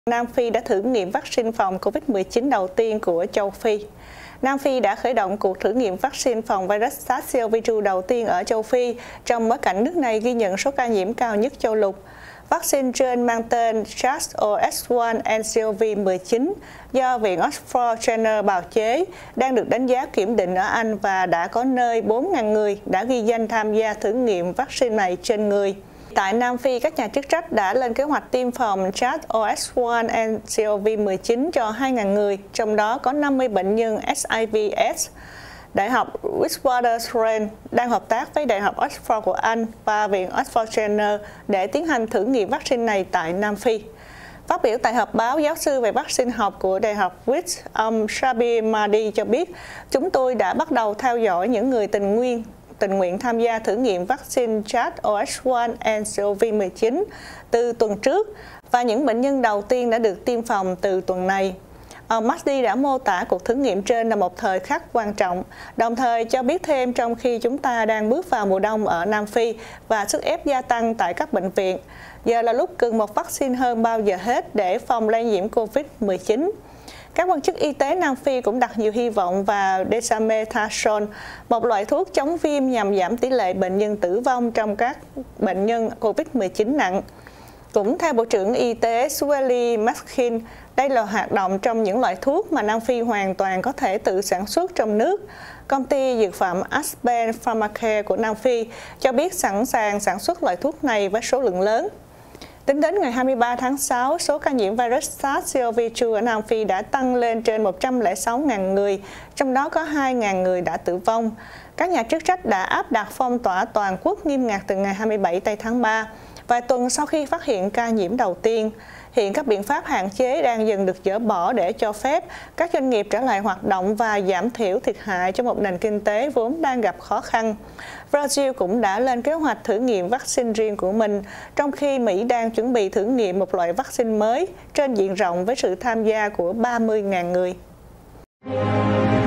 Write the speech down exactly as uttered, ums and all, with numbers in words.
Nam Phi đã thử nghiệm vaccine phòng Covid mười chín đầu tiên của châu Phi. Nam Phi đã khởi động cuộc thử nghiệm vaccine phòng virus SARS-xê o vê hai đầu tiên ở châu Phi trong bối cảnh nước này ghi nhận số ca nhiễm cao nhất châu lục. Vaccine trên mang tên SARS O S một N C O V mười chín do Viện Oxford bào chế đang được đánh giá kiểm định ở Anh và đã có nơi bốn nghìn người đã ghi danh tham gia thử nghiệm vaccine này trên người. Tại Nam Phi, các nhà chức trách đã lên kế hoạch tiêm phòng SARS O S một N C O V mười chín cho hai nghìn người, trong đó có năm mươi bệnh nhân H I V S. Đại học Witwatersrand đang hợp tác với Đại học Oxford của Anh và Viện Oxford để tiến hành thử nghiệm vaccine này tại Nam Phi. Phát biểu tại họp báo, giáo sư về vaccine học của Đại học Wits, ông Shabir Mahdi cho biết, chúng tôi đã bắt đầu theo dõi những người tình nguyện tình nguyện tham gia thử nghiệm vaccine SARS O S một N C O V mười chín từ tuần trước và những bệnh nhân đầu tiên đã được tiêm phòng từ tuần này. Ông Mahdi đã mô tả cuộc thử nghiệm trên là một thời khắc quan trọng, đồng thời cho biết thêm trong khi chúng ta đang bước vào mùa đông ở Nam Phi và sức ép gia tăng tại các bệnh viện, giờ là lúc cần một vaccine hơn bao giờ hết để phòng lây nhiễm Covid mười chín. Các quan chức y tế Nam Phi cũng đặt nhiều hy vọng vào dexamethasone, một loại thuốc chống viêm nhằm giảm tỷ lệ bệnh nhân tử vong trong các bệnh nhân Covid mười chín nặng. Cũng theo Bộ trưởng Y tế Sweli Maskin, đây là hoạt động trong những loại thuốc mà Nam Phi hoàn toàn có thể tự sản xuất trong nước. Công ty dược phẩm Aspen Pharmacare của Nam Phi cho biết sẵn sàng sản xuất loại thuốc này với số lượng lớn. Tính đến ngày hai mươi ba tháng sáu, số ca nhiễm virus SARS-xê o vê hai ở Nam Phi đã tăng lên trên một trăm lẻ sáu nghìn người, trong đó có hai nghìn người đã tử vong. Các nhà chức trách đã áp đặt phong tỏa toàn quốc nghiêm ngặt từ ngày hai mươi bảy tây tháng ba, vài tuần sau khi phát hiện ca nhiễm đầu tiên. Hiện các biện pháp hạn chế đang dần được dỡ bỏ để cho phép các doanh nghiệp trở lại hoạt động và giảm thiểu thiệt hại cho một nền kinh tế vốn đang gặp khó khăn. Brazil cũng đã lên kế hoạch thử nghiệm vaccine riêng của mình, trong khi Mỹ đang chuẩn bị thử nghiệm một loại vaccine mới trên diện rộng với sự tham gia của ba mươi nghìn người.